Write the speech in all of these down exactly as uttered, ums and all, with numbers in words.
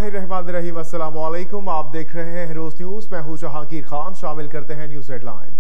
बिस्मिल्लाहिर्रहमानिर्रहीम, अस्सलाम वालेकुम। आप देख रहे हैं रोज न्यूज। मैं हूं जहांगीर खान। शामिल करते हैं न्यूज हेडलाइंस।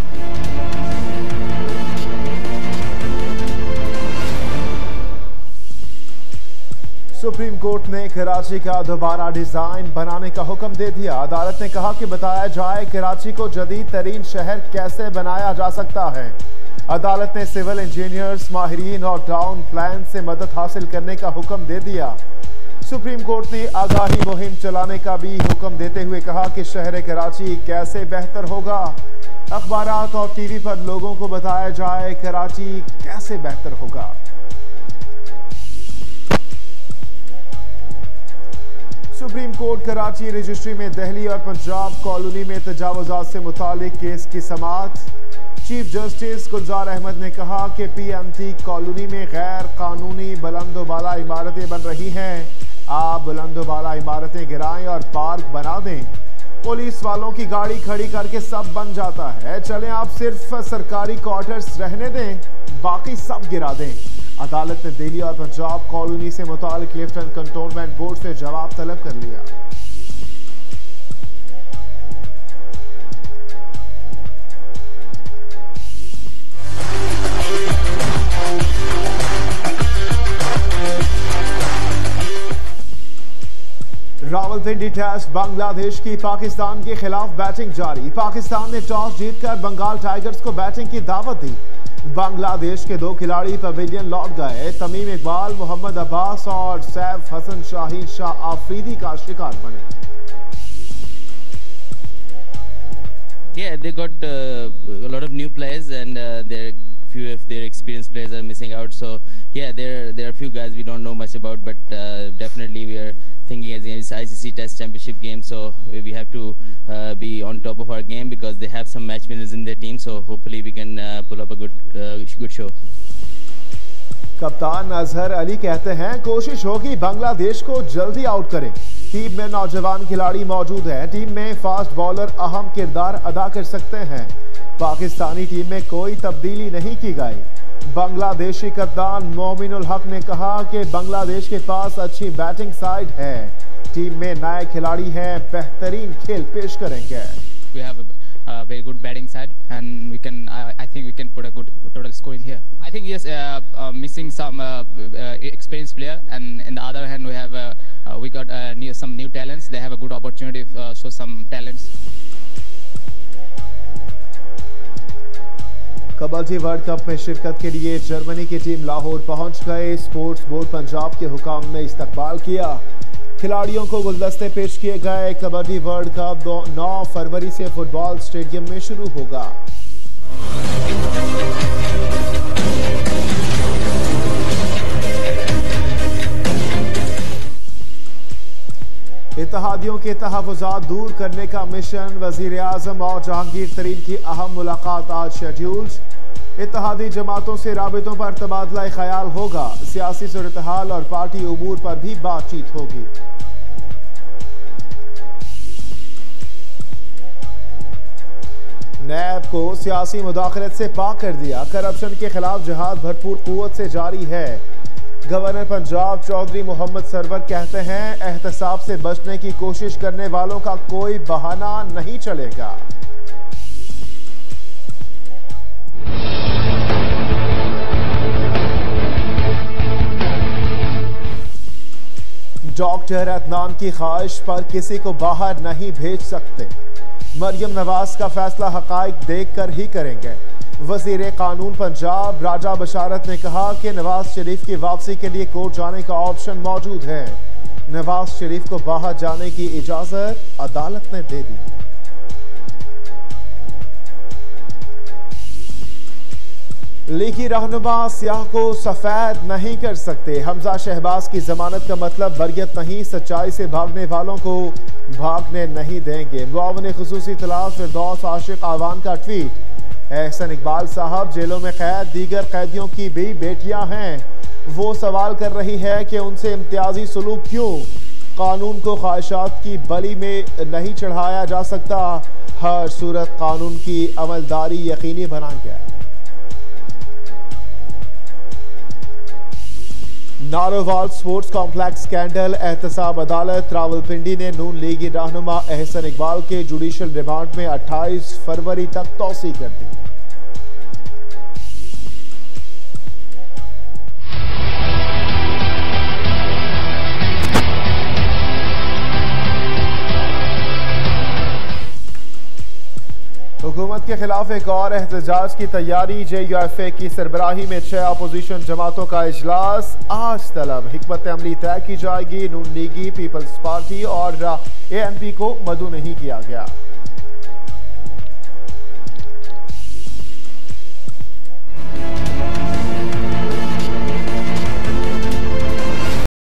सुप्रीम कोर्ट ने कराची का दोबारा डिजाइन बनाने का हुक्म दे दिया। अदालत ने कहा कि बताया जाए कराची को जदीद तरीन शहर कैसे बनाया जा सकता है। अदालत ने सिविल इंजीनियर्स, माहिरीन और टाउन प्लान से मदद हासिल करने का हुक्म दे दिया। सुप्रीम कोर्ट ने आगाही मुहिम चलाने का भी हुक्म देते हुए कहा कि शहर कराची कैसे बेहतर होगा। अखबारात और टीवी पर लोगों को बताया जाए कराची कैसे बेहतर होगा। सुप्रीम कोर्ट कराची रजिस्ट्री में दिल्ली और पंजाब कॉलोनी में तजावुजात से मुतालिक केस की समाअत। चीफ जस्टिस गुलजार अहमद ने कहा कि पीएमटी कॉलोनी में गैर कानूनी बुलंदोबाला इमारतें बन रही हैं। आप बुलंदोबाला इमारतें गिराएं और पार्क बना दें। पुलिस वालों की गाड़ी खड़ी करके सब बन जाता है। चलें आप सिर्फ सरकारी क्वार्टर्स रहने दें, बाकी सब गिरा दें। अदालत ने दिल्ली और पंजाब कॉलोनी से मुतालिक लिफ्ट एंड कंटोनमेंट बोर्ड से जवाब तलब कर लिया। रावलपिंडी टेस्ट बांग्लादेश की पाकिस्तान के खिलाफ बैटिंग जारी। पाकिस्तान ने टॉस जीतकर बंगाल टाइगर्स को बैटिंग की दावत दी। बांग्लादेश के दो खिलाड़ी पवेलियन लौट गए। तमीम इकबाल, मोहम्मद अब्बास और सैफ हसन शाहीन शाह आफरीदी का शिकार बने। Yeah, they got uh, a lot of new players and uh, there few of their experienced players are missing out. So yeah, there there are a few guys we don't know much about, but uh, definitely we are thinking as it's I C C Test Championship game, so we have to uh, be on top of our game because they have some match winners in their team. So hopefully we can uh, pull up a good uh, good show. कप्तान अजहर अली कहते हैं कोशिश होगी बांग्लादेश को जल्दी out करें। Team में नौजवान खिलाड़ी मौजूद हैं। टीम में फास्ट बॉलर अहम किरदार अदा कर सकते हैं। पाकिस्तानी टीम में कोई तब्दीली नहीं की गई। बांग्लादेशी कप्तान मोमिनुल हक ने कहा कि बांग्लादेश के पास अच्छी बैटिंग साइड है। टीम में नए खिलाड़ी हैं, बेहतरीन खेल पेश करेंगे। We have a uh, very good batting side and we can uh, I think we can put a good total score in here. I think yes, uh, uh, missing some uh, uh, experienced player, and in the other hand we have uh, uh, we got uh, new, some new talents. They have a good opportunity to uh, show some talents. Kabaddi world cup में शिरकत के लिए Germany की team Lahore पहुंच गए। Sports board Punjab के हुकाम ने इस्तकबाल किया। खिलाड़ियों को गुलदस्ते पेश किए गए। कबड्डी वर्ल्ड कप नौ फरवरी से फुटबॉल स्टेडियम में शुरू होगा। इत्तेहादियों के तहफ़्फ़ुज़ात दूर करने का मिशन। वज़ीर आज़म और जहांगीर तरीन की अहम मुलाकात आज शेड्यूल्ड। इत्तेहादी जमातों से राबितों पर तबादला ख्याल होगा। सियासी सूरत-ए-हाल और पार्टी उमूर पर भी बातचीत होगी। नैब को सियासी मुदाखलत से पाक कर दिया। करप्शन के खिलाफ जिहाद भरपूर कुव्वत से जारी है। गवर्नर पंजाब चौधरी मोहम्मद सरवर कहते हैं एहतसाब से बचने की कोशिश करने वालों का कोई बहाना नहीं चलेगा। डॉक्टर अदनान की ख्वाहिश पर किसी को बाहर नहीं भेज सकते। मरियम नवाज का फैसला हकाइक देखकर ही करेंगे। वजीर कानून पंजाब राजा बशारत ने कहा कि नवाज शरीफ की वापसी के लिए कोर्ट जाने का ऑप्शन मौजूद है। नवाज शरीफ को बाहर जाने की इजाजत अदालत ने दे दी। लीगी रहनुमा सियाह को सफेद नहीं कर सकते। हमजा शहबाज की जमानत का मतलब बरियत नहीं, सच्चाई से भागने वालों को भागने नहीं देंगे। मुआविन खुसूसी तलाश फिरदौस आशिक आवान का ट्वीट। एहसन इकबाल साहब जेलों में कैद दीगर कैदियों की भी बेटियां हैं। वो सवाल कर रही है कि उनसे इम्तियाजी सलूक क्यों। कानून को ख्वाहिशात की बली में नहीं चढ़ाया जा सकता। हर सूरत कानून की अमलदारी यकीनी बनाएंगे। नारोवाल स्पोर्ट्स कॉम्प्लेक्स स्कैंडल, एहतसाब अदालत रावलपिंडी ने नून लीगी रहनुमा एहसन इकबाल के जुडिशल रिमांड में अट्ठाईस फरवरी तक तौसी कर दी। हुकूमत के खिलाफ एक और एहतजाज की तैयारी। जे यू एफ ए की सरबराही में छह अपोजिशन जमातों का इजलास आज तलब। हिकमत अमली तय की जाएगी। नून लीगी, पीपल्स पार्टी और ए एन पी को मदऊ नहीं किया गया।